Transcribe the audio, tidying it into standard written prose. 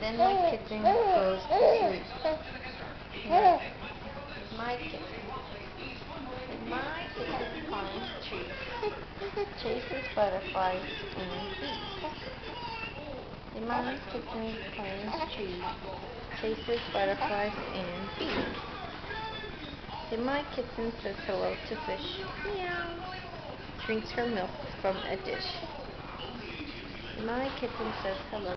Then my kitten goes to sleep. Yeah. My kitten. My kitten climbs trees, chases butterflies and bees. My kitten climbs trees, chases butterflies and bees. My kitten says hello to fish. Meow. Drinks her milk from a dish. My kitten says hello.